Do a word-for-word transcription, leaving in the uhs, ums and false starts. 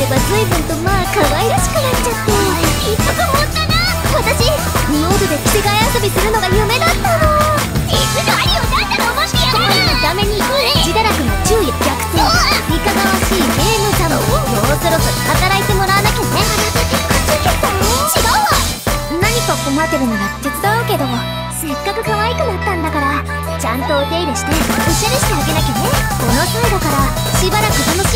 が随分とまあ可愛らしくなっちゃって。一服持ったな。私仁王で着せ替え遊びするのが夢だったの。実がありをだったら面白いやら。ダメに自堕落な昼夜逆転いかがわしいゲームザム。もうそろそろ働いてもらわなきゃね。違うわ。何か困ってるなら手伝うけど、せっかく可愛くなったんだからちゃんとお手入れしておしゃれしてあげなきゃね。この際だからしばらく楽し